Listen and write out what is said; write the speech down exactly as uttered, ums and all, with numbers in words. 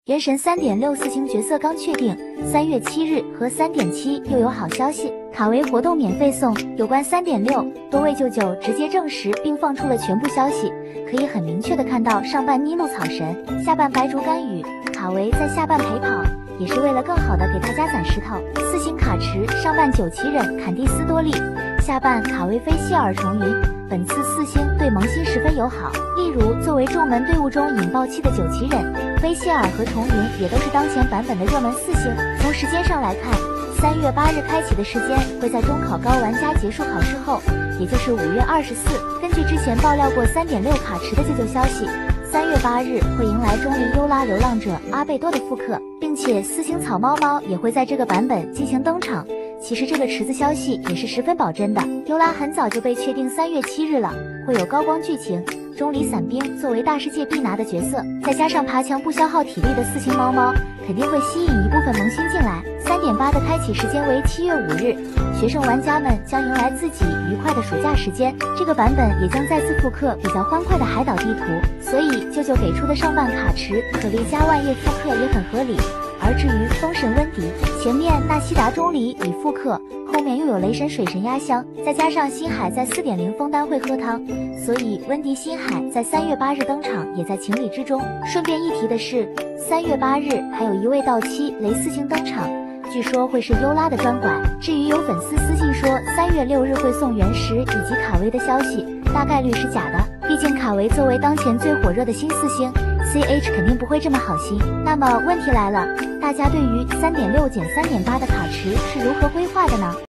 原神 三点六 四星角色刚确定，三月七日和 三点七 又有好消息，卡维活动免费送。有关 三点六， 多位舅舅直接证实并放出了全部消息，可以很明确的看到上半妮露草神，下半白竹甘雨，卡维在下半陪跑，也是为了更好的给大家攒石头。四星卡池上半九奇忍坎蒂斯多利，下半卡维菲希尔重云。本次四星对萌新十分友好，例如作为众门队伍中引爆器的九奇忍、菲希尔和重云也都是当前版本的热门四星。从时间上来看，三月八日开启的时间会在中考高玩家结束考试后，也就是五月二十四。根据之前爆料过 三点六 卡池的舅舅消息，三月八日会迎来钟离优拉流浪者阿贝多的复刻，并且四星草猫猫也会在这个版本进行登场。其实这个池子消息也是十分保真的，优拉很早就被确定三月七日了，会有高光剧情。钟离伞兵作为大世界必拿的角色，再加上爬墙不消耗体力的四星猫猫，肯定会吸引一部分萌新进来。 三点八 的开启时间为七月五日，学生玩家们将迎来自己愉快的暑假时间。这个版本也将再次复刻比较欢快的海岛地图，所以舅舅给出的上半卡池可丽加万叶复刻也很合理。而至于风神温迪，前面纳西达钟离已复刻，后面又有雷神水神压箱，再加上星海在 四点零 枫丹会喝汤，所以温迪星海在三月八日登场也在情理之中。顺便一提的是，三月八日还有一位到期雷四星登场。 据说会是优拉的专拐。至于有粉丝私信说三月六日会送原石以及卡维的消息，大概率是假的。毕竟卡维作为当前最火热的新四星 ，C H 肯定不会这么好心。那么问题来了，大家对于 三点六减 三点八 的卡池是如何规划的呢？